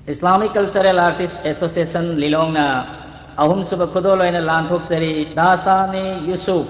Islamic Cultural Artists Association Lilongna Ahum Suba Kudolo in a Lanthok Seri Dastani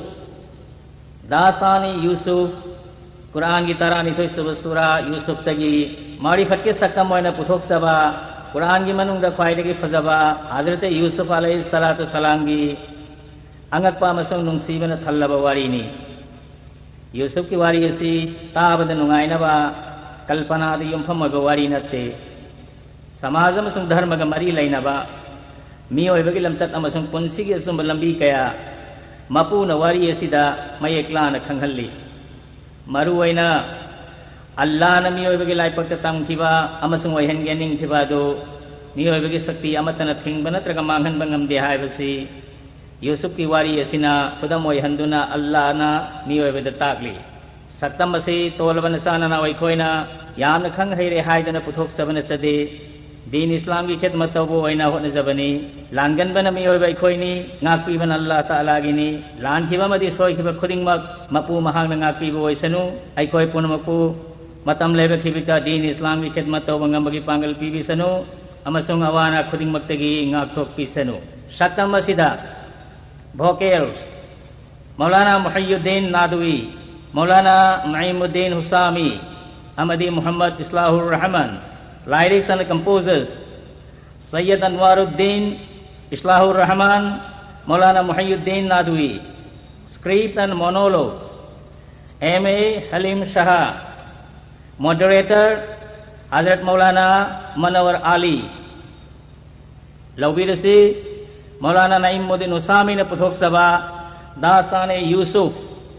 Yusuf Quran Gitara Nitoi Subasura Yusuf Tagi Mari Fakir Sakamoina Puthok Saba Quran Gimanunda Kwaidagi Fazaba Hazrate Yusuf alayhi salatu salamgi Angakpa Masung Nung Sibana Thalaba Warini Yusuf ki wari asi Tabada Nungaina ba Kalpana di Yumpama Wari Nate Samazam Sung Dharmaga Mari Lainaba Mio Evagilam Tat Amasung Punsigi Sumbalambi Kaya Mapu na wari asida Mayekla na Kanghalli Maruwaina Allah na Mio Evagilai Pagtatang Tiba Amasung Wayhan Ganing Tibado Mio Evagi Sakti Amatana Thing Banatraga Manghan Bangam Dehai Basi Yusuf ki wari asina Pudamoy Handuna Allah na Mio Evadatakli Saktam Basi Tolaban Sana na Waikoina Yam na Kang Hayre Haidana Puthok Sabana Sade Din Islam ki khidmat tawbo aina hone zabani langan bana mi oi bai khoini ngakpi ban Allah taala gini lan khiba madi soi khiba khuding mak mapu mahang ngakpi bo isanu ai khoi punamaku matam lebe khibika din Islam ki khidmat tawbo ngambagi pangal pibi sanu amasung awana khuding maktagi ngakthok pisanu satam masida vocals Maulana Muhyiddin Nadwi Maulana Naimuddin Husami Ahmadi Muhammad Islahur Rahman Lyrics and composers Sayyid Anwaruddin Islahur Rahman Maulana Muhyiddin Nadwi Script and monologue M.A. Halim Shah Moderator Hazrat Maulana Manawar Ali Lawbirasi Maulana Naimuddin Husami na Puthok Sabha Dastane Yusuf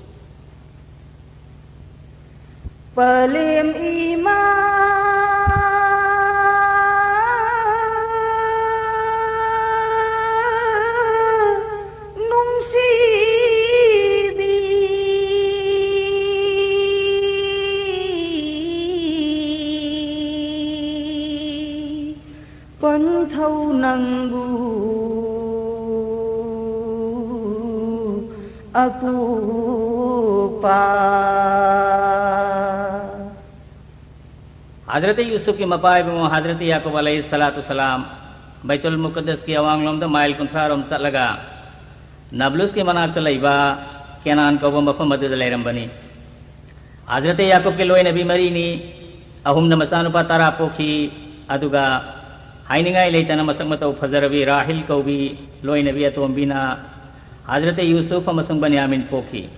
Palim Iman Thâu năng bu apu pa Hazrat Yusuf ki mapai bimo Hazrat Yaqub alayhi salatu salam Baitul Muqaddas ki awang lom da mail kunthar om sat laga Nablus ki manak laiba Kenan ko bo mafam madad lairam bani Hazrat Yaqub ki loi nabi mari ni ahum na masanu patara pokhi aduga Hainingai leitana masak matau fazarabi Rahil kaubi loi nabi atom bina Hazrat Yusuf amasung Banyamin pokhi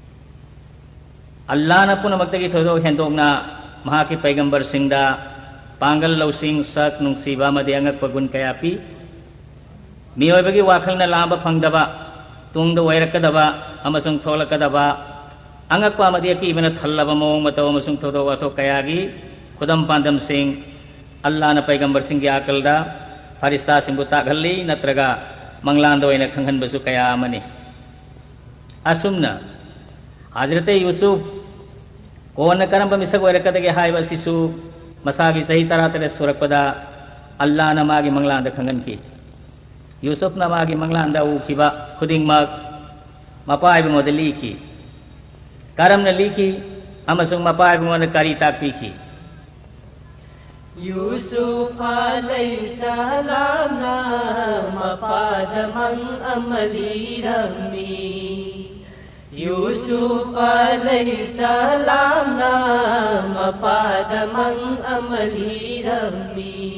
Allah na puna magtagi thodo hendong na mahaki paigambar singda pangal lausing sak nung siba madiangak pagun kayapi miyoy bagi wakal na lamba pangdaba tungda wairakadaba amasung tholakadaba angak pa madiaki ibana thallaba mong mataw amasung thodo wato kayagi kudam pandam sing Allah na paigambar sing yakal da farista sing buta galli natraga manglando ay nakhanghan basu kaya amani asumna Hazrat Yusuf ko na karam pamisag wairakadage hai basisu masagi sahi taratare surakpada Allah na magi manglanda khangan ki Yusuf na magi manglanda u kiba khuding mag mapai mo de likhi karam na likhi amasung mapai mo na karita pikhi Yusuf alayhi salam na mapadamang amali rami Yusuf alayhi salam na mapadamang amali rami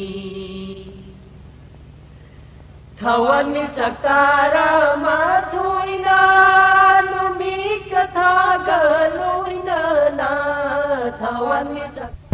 Tawan mi sakara mathuy na lumik katha galoy na Tawan mi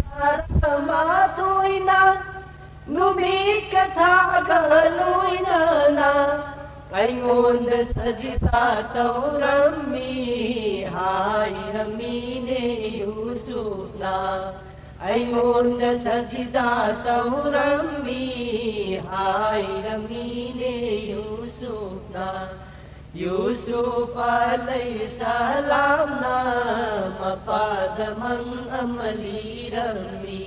Mathuy na numik katha galoy na Kaingon na sajita taurami Hai ramine Yusuf na Aingon na sajita taurami Hai ramine Yusuf na Yusuf alayhi salam na mapadamang amali rami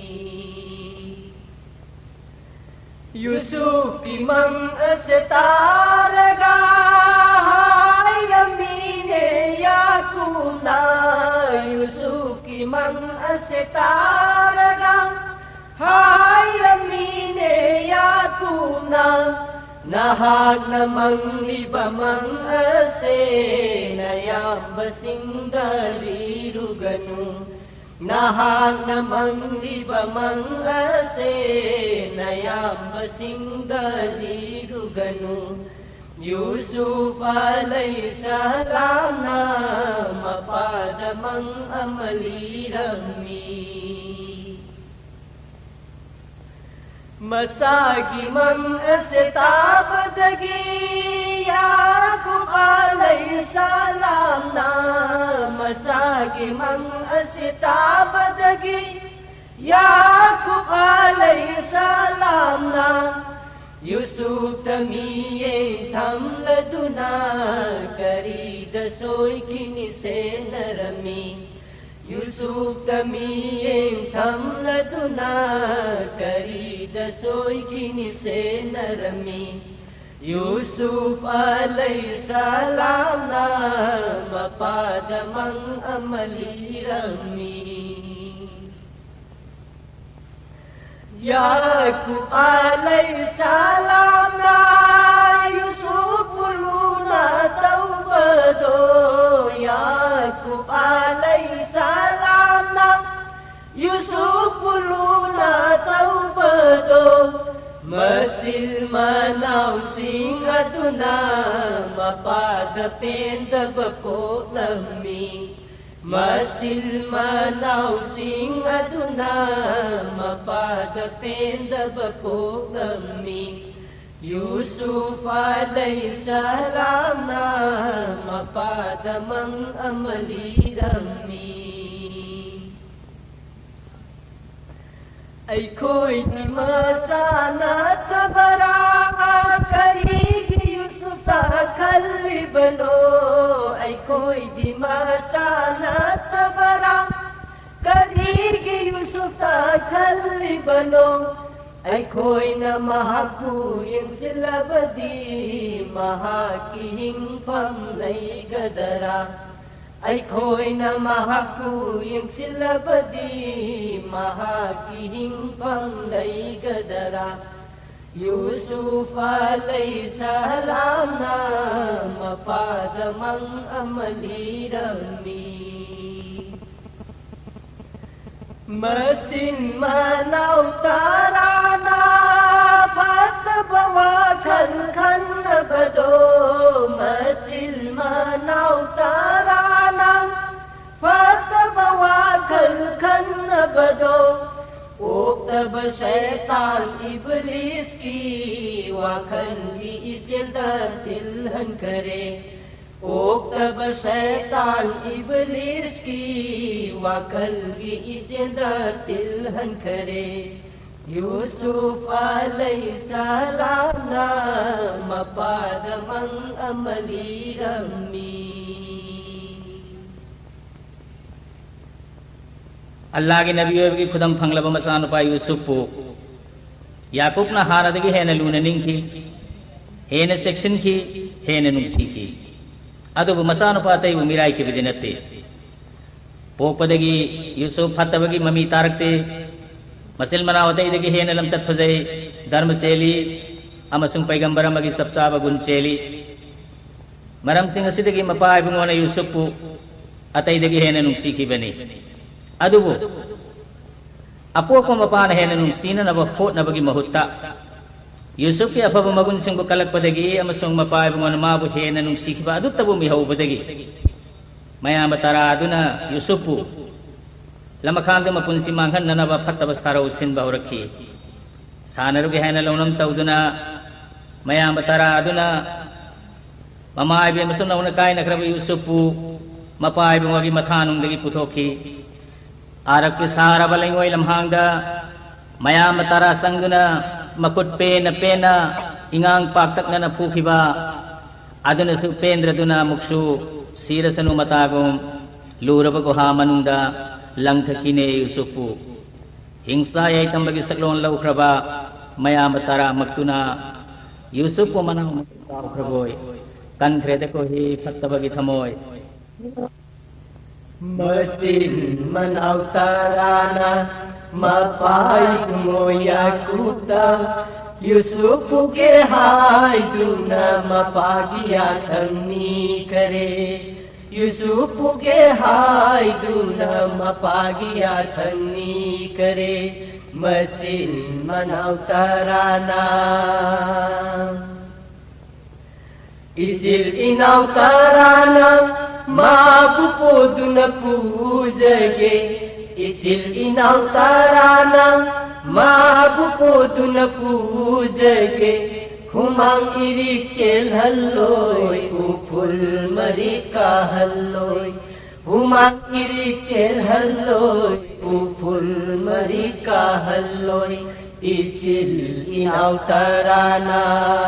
Yusuf ki mang astaraga hai ramine Yaqub na Yusuf ki mang astaraga hai ramine yakuna nahag na manglibamang ase nayambasing daliruganu nahag na manglibamang ase nayambasing daliruganu Yusuf alayhi salam na mapadamang amalirami Masagi man asitabadagi Yakub alayhi salam na Masagi man asitabadagi Yakub alayhi salam na Yusuf tamiye thamladuna kari dasoy kinise narami Yusuf tamiye thamladuna kari dasoy kinise narami Yusuf alayhi salam na mapadamang amalirami Yakub alayhi salam na Yusuf uluna taubado Yakub alayhi salam na Yusuf uluna taubado Masil manaw sing aduna mapadapenda bapo lami Masil manaw sing aduna mapadapenda bapo lami Yusuf alayhi salam na mapadamang amalirami Ay ko'y di masanat bara karigi Yusuf sa kalibano Ay ko'y di masanat bara karigi Yusuf sa kalibano Ay ko'y na mahakuyang sila badi mahakihing pamnay gadara Ay ko'y na mahakuyang sila badi mahakihing pamnay gadara Yusuf alayhi salam na mapadamang amalirami Masin manaw tarana patabawa kan abado Masin manaw tarana patabawa kan abado Uktaba syaitan iblis ki wakan di isyaldar tilhan kare Uktaba syaitan iblis ki wakalbi isyanda tilhan kare Yusuf alayhi salam na mapadamang amalirami Allah के नबियों की खुदम फंगलब मसान पा यूसुफ को याकूब ना हारदगी है न लूननिंग की है न सेक्शन की है न नुक्सी की अदब मसान पाते वो मिराई के विदिनते पोक पदगी यूसुफ फतवगी ममी तारकते मसिल मनावते इदगी है न लमचत फजे धर्म शैली अमसुंग पैगंबरम की सबसाब गुण शैली मरम सिंह सिदगी मपाय बुंगोने यूसुफ को अतई दगी है न नुक्सी की बनी अदुबो अपो को मपान है नु सीना नब फोट नबगी महुत्ता यूसुफ के अफब मगुन सिंह को कलक पदगी अमसुंग मपाय बुंगोन माबु है नु सीखबा अदु तबु मिहौ बदगी मया मतरा अदुना यूसुफ लमखांग मपुंसी मांगन ननब फत्तब सारो सिन बहुरखी सानरुगे है न लौनम तउदुना मया मतरा अदुना ममाय बे मसुन नौन काय नखरब यूसुफ मपाय बुंगगी मथानुंदगी पुथोखी आरक के सहारा बलंगोय लम्हांगदा मयाम तारा संगुना मकुट पेन पेना इंगांग पाक्तक न फूखिबा अदुन सुपेंद्र दुना मुक्षु सीरसनु मतागुम लूरब गुहा मनुंदा लंघकिने यूसुफु हिंसा ये तंबगी सकलोन लौख्रबा मयाम तारा मक्तुना यूसुफ को मनाव मक्ताख्रबोय कनख्रेद को ही फत्तबगी थमोय Mesin menautarana mapai moya kuta यूसुफुगे हायदुना मपागी याथंगनी करे यूसुफुगे हायदुना मपागी याथंगनी करे मसिन मनावताराना इसिल इनावताराना माबु पोदुना पूजगे इसिल इनावताराना माबु पोदुना पूजगे हुमांग इरिक चेल हल्लोय उफुल मरिका हल्लोय हुमांग इरिक चेल हल्लोय उफुल मरिका हल्लोय इसिल इनावताराना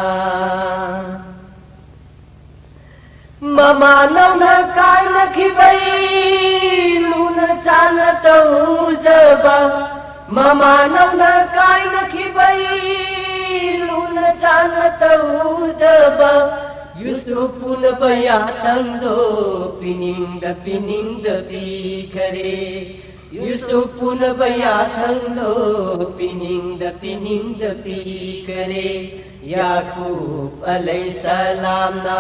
ममा नौना काय नखिबै लुन चान तौ जबा ममा नौना काय नखिबै लुन चान तौ जबा यूसुफुन बया तंदो पिनिंग बिखरे यूसुफुन बया तंदो पिनिंग बिखरे याकूब अलैहिस्सलाम ना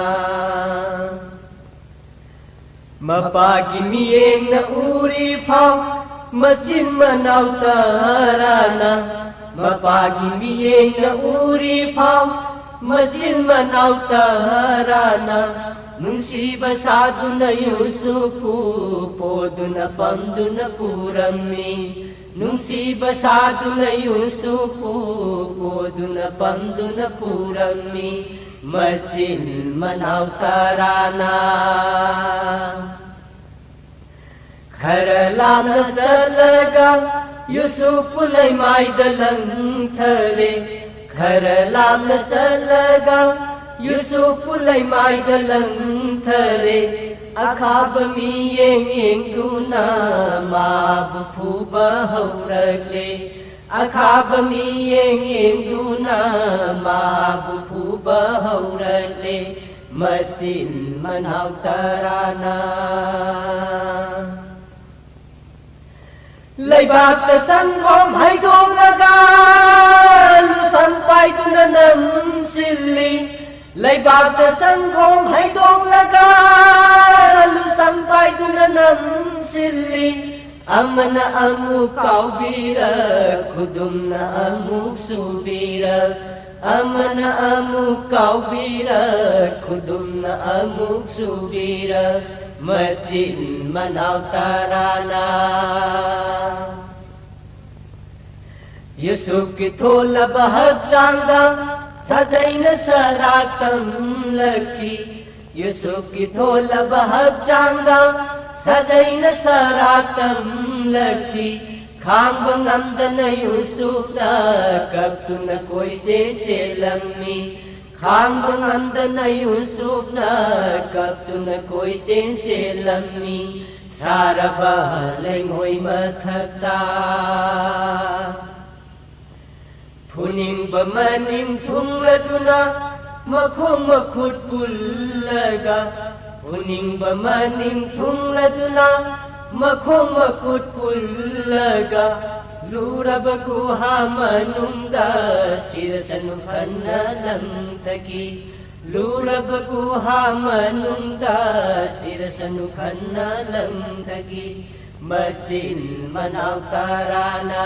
मपागी मियेंग न उरी फाव मसिन मनावताराना मपागी मियेंग न उरी फाव मसिन मनावताराना नुंसीबा सादुना यूसुफु पोदुना पंदुना पूरम्मी नुंसीबा सादुना यूसुफु पोदुना पंदुना पूरम्मी मसिन मनावताराना खरलाम चलगा यूसुफ लय मायदलं थरे खरलाम चलगा यूसुफ लय मायदलं थरे अखाब मियेंग दुना माब फुबा हौरगे अखाब मियेंग दुना माब फुबा हौरगे मसिन मनावताराना लैबाक संगोम हायदोंगा लुसन पायदुना नमसिल्ली लैबाक संगोम हायदोंगा लुसन पायदुना नमसिल्ली अमना अमुक काउबीरा खुदुमना अमुक सुबीरा अमना अमुक काउबीरा खुदुमना अमुक सुबीरा मसिन मनावताराना यूसुफ की थोला बहक चांगा सदैन सरातम लकी यूसुफ की थोला बहक चांगा सदैन सरातम लकी खांग नंदन यूसुफ ना कब तुन कोई से लम्मी खांग नंदन यूसुफ ना कब तुन कोई से लम्मी सारा बहले मोई मथता फुनिंग बमनिंग थुंगलदुना मखोंग मखुद पुल्लगा फुनिंग बमनिंग थुंगलदुना मखोंग मखुद पुल्लगा लूरब गुहा मनुंदा सिरसनु खन्ना लंतकी लूरब गुहा मनुंदा सिरसनु खन्ना लंतकी मसिन मनावताराना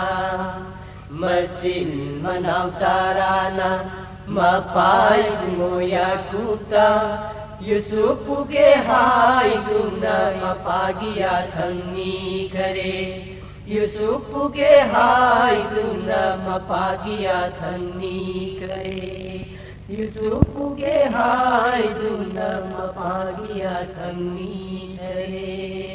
मसिन मनावताराना मपाय मोया कुता यूसुफ के हाय दुना मपागिया थंगनी करे यूसुफ के हाय दुना मपागिया थंगनी करे यूसुफ के हाय दुना मपागिया थंगनी करे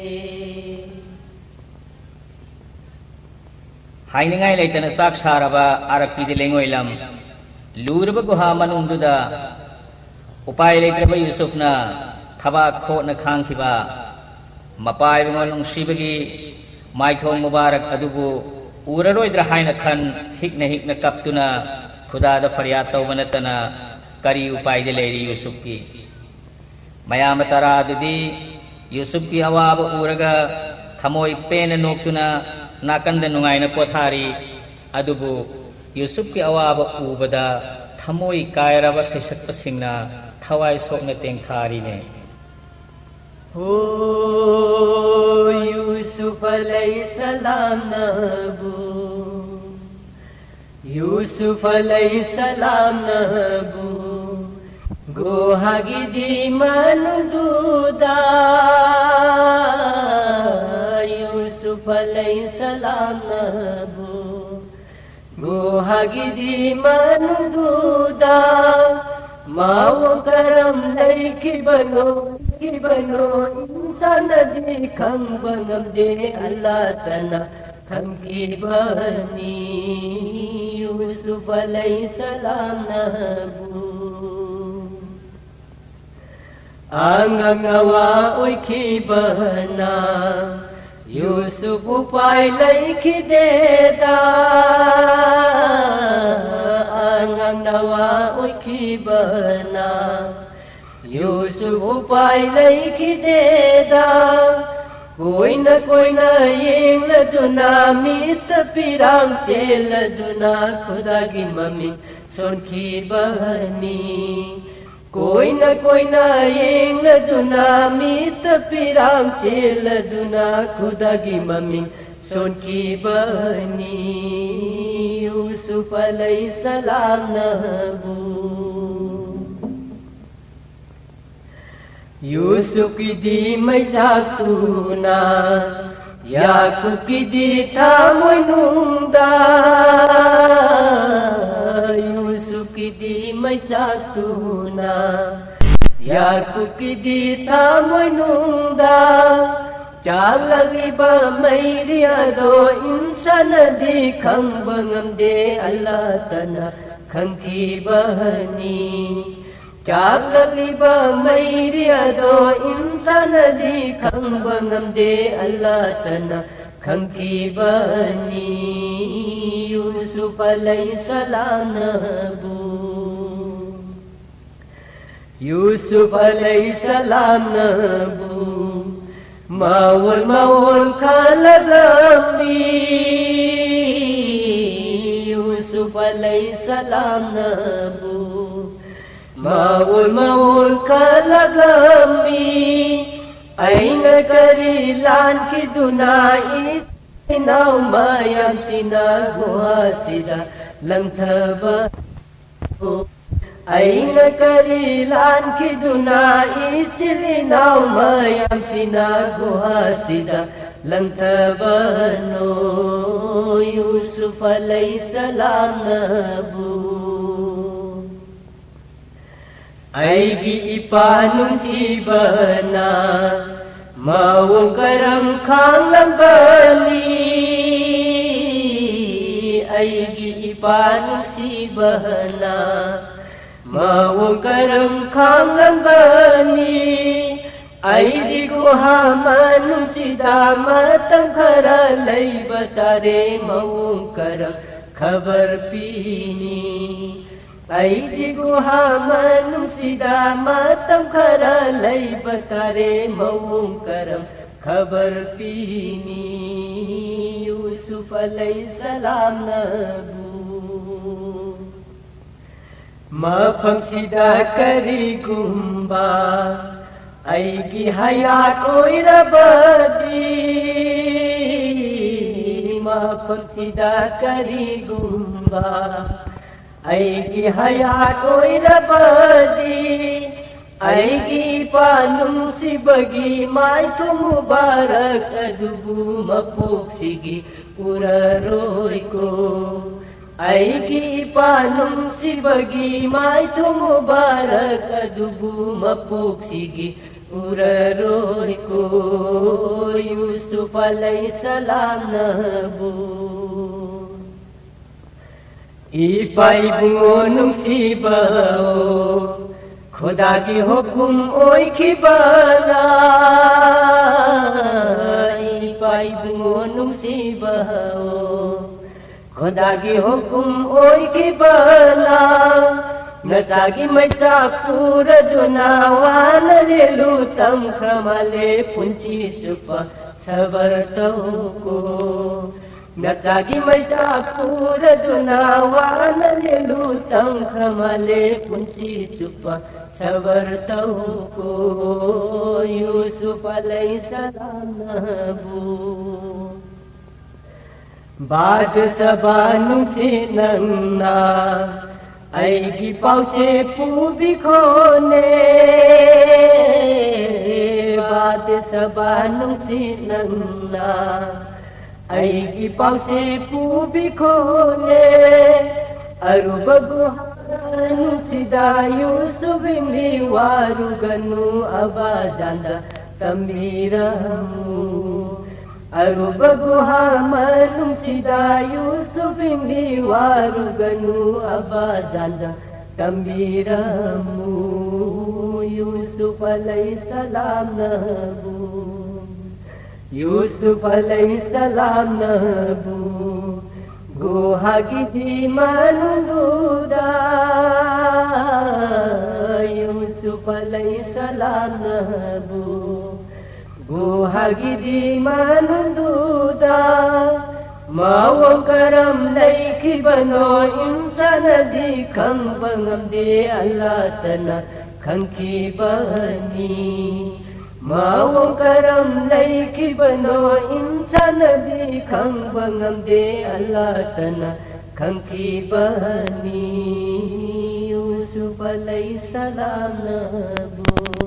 हाइनिंगाई लेतन साक्षारबा आरपीदि लेंगोइलम लूरब गुहा मनुंगदुदा उपाय लेत्रब यूसुफना थबा खोन खांखिबा मपाय बंगलुंग शिबगी माइथों मुबारक अदुबु उररोइद्र हाइना खन हिकना कप्तुना खुदादा फरियाद तौबनतना करी उपाय दे लेरी यूसुफ की मयाम तरा दुदी यूसुफ की अवाब उरगा थमोई पेन नोक्तुना नाकंद नुंगाइना पोथारी अदुबु यूसुफ की अवाब उबदा थमोई कायरबा सैसक्पसिंगना थवाई सोकना तेंथारी ने हो यूसुफ अलैहिस्सलाम नबू यूसुफ अलैहिस्सलाम नबू गोहागी दी मनदूदा यूसुफ अलैहिस्सलाम नबू गोहागी दी मनदूदा माओ करम लैकी बनो इंसान दी खंग बंगम दे अल्लाह तना खंग की बनी यूसुफ अलैहिस्सलाम नबू आंगंगवा ओखी बहना यूसुफ पाई लैकी देदा आंगंगवा ओखी बहना यूसुफ पाई लैकी देदा कोई न येंग लदुना मित पिरांग से लदुना खुदा की मम्मी सोनकी बहनी कोई न येंग लदुना मित पिरांग से लदुना खुदा की मम्मी सोनकी बहनी यूसुफ अलैहिस्सलाम नबू यूसुफ की दी मैजातूना याकूब की दी था मुनुंदा यूसुफ की दी मैजातूना याकूब की दी था मुनुंदा चालगी बा मैरिया दो इंसान दी खंग बंगम दे अल्लाह तना खंग की बहनी चालगी बा मैरिया दो इंसान दी खंग बंगम दे अल्लाह तना खंग की बहनी यूसुफ अलैहिस्सलाम नबू यूसुफ अलैहिस्सलाम नबू मावल खालगमी यूसुफ अलैहिस्सलाम नबू मावल खालगमी ऐन करी लान की दुनाई नाव मायाम सिना गुहा सिदा लंथबा ऐन करी लान की दुनाई सिली नाव मायाम सिना गुहा सिदा लंथबनो यूसुफ अलैहिस्सलाम नबू ऐगी इपानु सिबना माओ करम खांगबनी ऐगी इपानु सिबना माओ करम खांगबनी ऐदी गुहा मनु सिदा मतम खरा लई बतारे मऊ करम खबर पीनी ऐदी गुहा मनु सिदा मतम खरा लई बतारे मऊ करम खबर पीनी यूसुफ अलैहिस्सलाम नबू मफम सिदा करी गुम्बा ऐगी हयात ओइरबदी मफम सिदा करी गुम्बा ऐगी हयात ओइरबदी ऐगी पानुम सिबगी माय तु मुबारक अदुबु मपोक्सिगी उररोय को ऐगी पानुम सिबगी माय तु मुबारक अदुबु मपोक्सिगी उररोय को यूसुफ अलैहिस्सलाम नबू इपाई बुंगोनुम सिबाओ खुदा की हुकुम ओई की बना इपाई बुंगोनुम सिबाओ खुदा की हुकुम ओई की बना नसागी मैचा पूरा दुनावान लेलु तम क्रमले पुंची सुपा सबर को नचागी मैचा पूरदुना वाना लेलु तंख्रमले पुंसी चुपा सबर तौको यूसुफ अलैहिस्सलाम नबू बाद सबानु सिनन्ना ऐगी पाउसे पुबिखोने बाद सबानु सिनन्ना ऐगी पाउसे पुबिखोने अरुबगु हानु सिदा यूसुफ इंगी वारुगनु अबाजांदा तमीरमु अरुबगु हामनु सिदा यूसुफ इंगी वारुगनु अबाजांदा तमीरमु यूसुफ अलैहिस्सलाम नबू यूसुफ अलैहिस्सलाम नबू गुहागी दी मनुदा यूसुफ अलैहिस्सलाम नबू गुहागी दी मनुदा मावो करम लैखी बनो इंसान दी खंग बंगम दे अल्लाह तना खंकी बनी मावो करम लैखी बनो इंसान दी खंग बंगम दे अल्लाह तना खंकी बनी यूसुफ अलैहिस्सलाम नबू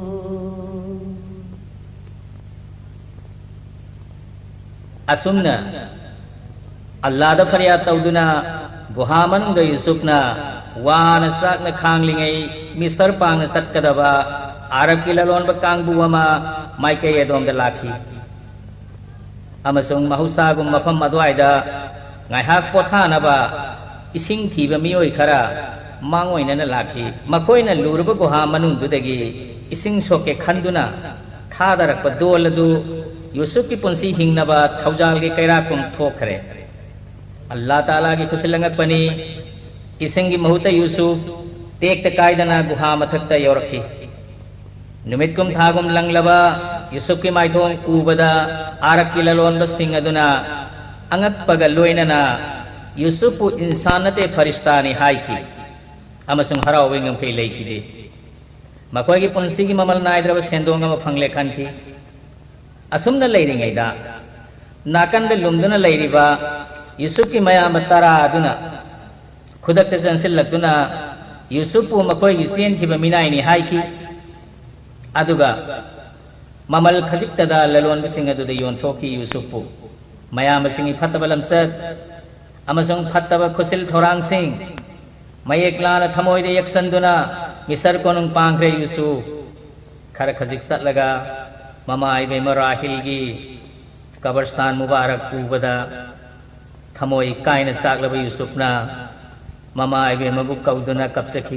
असुमना अल्लाह दा फरियाद तौदुना गुहामन ग यूसुफना वान साकना खांगलिंगै मिस्र पांगना सत्कदबा आरब की ललोन कांगबू अमा माइकई अदोम दा लाखी अमसुंग महौसागुम मफम अदवाइदा ngaihak pothanaba ising thiba mioi khara mangoina na lakhi makoina luruba guha manung dudagi ising soke khanduna thadarak pa doladu Yusuf की पुंसी हिंगनबा थौजाल के कैराकुम ठोखरे अल्लाह ताला की खुशलंगत पनी इसिंगी महुत यूसुफ तेक कायदना गुहा मथक्ता योरखी नुमितकुम थागुम लंगलबा यूसुफ की माइथों कूबदा आरब की ललोन बसिंग अदुना अंगत पगल लोइनना यूसुफ इंसानते फरिश्ता ने हाई की अमसुंग हराव विंगम के लेखी दे मकोई की पुंसी की ममल नायद्रव सेंदोंगा मफंगले खन की असुमना लेरिंगैदा नाकंद लुमदुना लेरिबा यूसुफ की मयाम तरा अदुना खुदक जंसिलक्तुना यूसुफ पु मकोई की सेन की बमिनाइनी हाइकी अदुगा ममल खजिक्तदा ललोन बिसिंग अदुदा योनथोकी यूसुफ पु मयाम सिंगी फतबा लमसत अमसुंग फतबा खुसिल थोरांग सिंग मयेकलाना थमोइदे यक्संदुना मिसर कोनुंग पांगरे यूसुफ खर खजिक सतलगा ममा इबे मराहिल की कब्रस्तान मुबारक पूबदा थमोई कायन सागलब यूसुफना ममा इबे मबुक कौदुना कब्चखी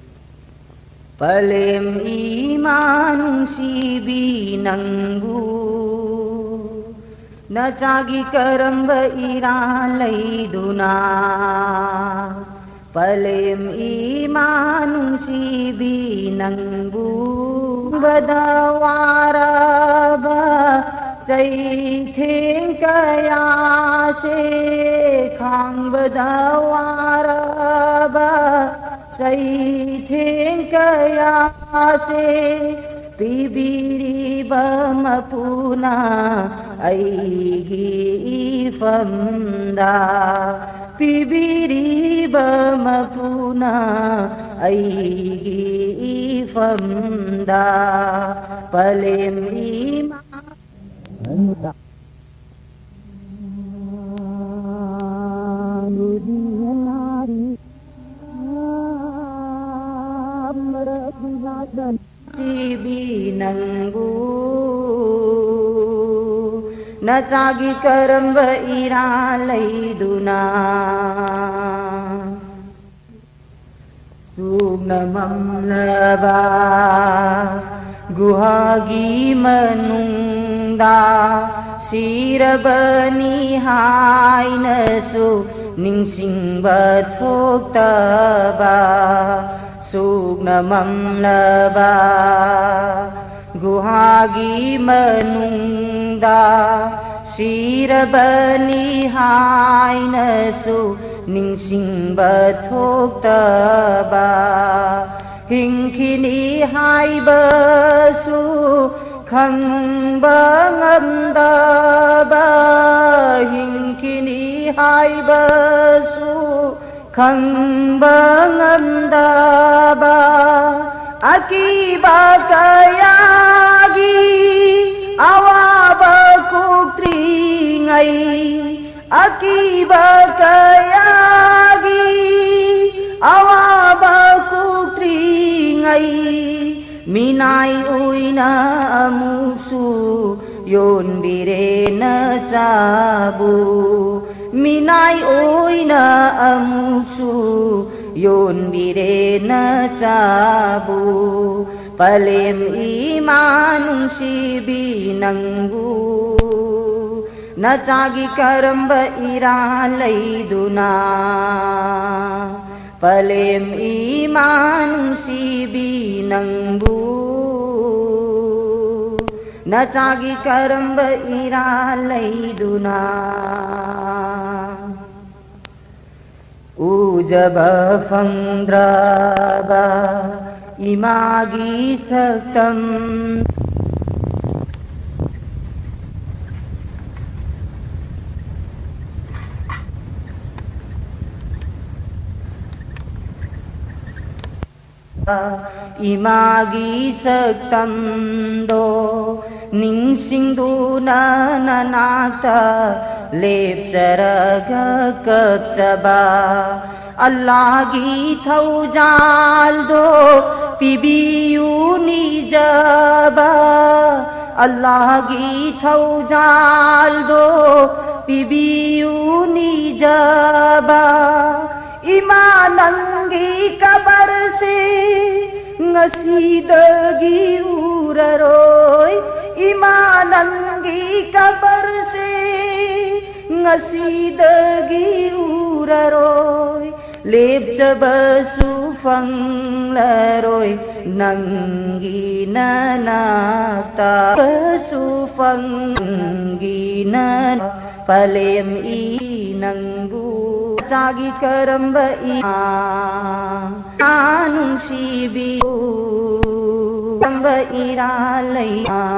पलेम ईमानु सीबी नंगू नचागी करंब इरान लैदुना पलेम ईमानु सीबी नंगू बदवारब जैथिं कया से खांग बदवारब जैथिं कया से पिबिरी बमपुना ऐगी फमदा पिबिरी बमपुना ऐगी फमदा पलेम नंगू नचागी करंब इरा लैदुना सुग्नमंलबा गुहागी मनुंदा सिरबनी हाइनसु निंसिंबा थोक्तबा सुग्नमंलबा गुहागी मनुंदा सिरबनी हाइनसु निंसिंबा थोक्तबा हिंखिनी हाइबसु खंबा ngamdaba हिंखिनी हाइबसु खंबा ngamdaba akiba kayagi awaba kutringai akiba kayagi awaba kutringai minai uina amusu yon birena cabu minai uina amusu yon birena cabu palem iman sibi nanggu nacagi karamba iralai duna palem iman sibi nanggu nacagi karamba iralai duna ujaba fandraba imagi saktam imagi saktam do ningsingduna nanata lepcharaga kapchaba Allah gi thaujal do pibiyu nijaba Allah gi thaujal do pibiyu nijaba imanangi kabar se ngasidagi uraroy imanangi kabar se ngasidagi uraroy lepchabasu fanglaroy nangi nanata basu fangi nan palem I nanggu cagi karamba anung sibi karamba iralai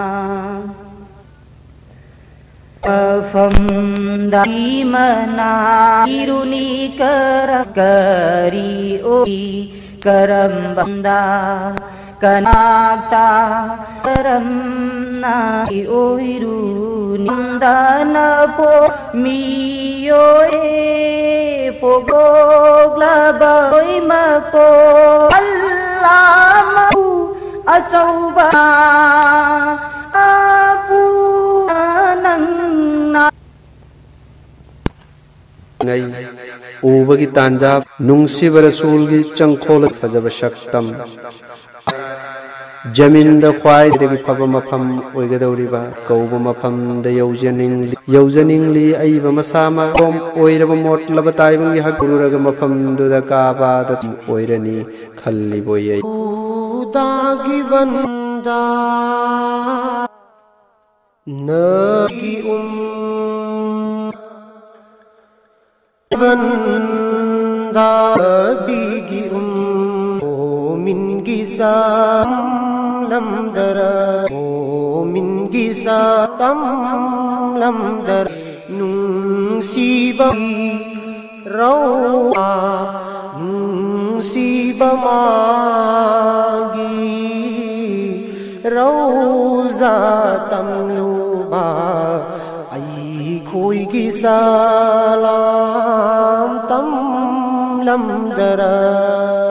Afamda imana iruni karakari oi karambanda kanakta karamna oiruni dana po miyoe pogogla boy mapo Allah achauba apu ngai ubagi tanja nungsiba rasulgi changkhol fajaba shaktam jamin da khwai de phaba mafam oigadawriba kauba mafam da yaujaning li aiba masama kom oiraba motlaba taibangi hakururaga mafam du da kaaba da oirani khalli boyai dagi banda nagi banda bigi min gisa lam dara min gisa tam lam dar nung siba rawa nung siba magi rawza tamluba ai khoi gisa lam tam lam dara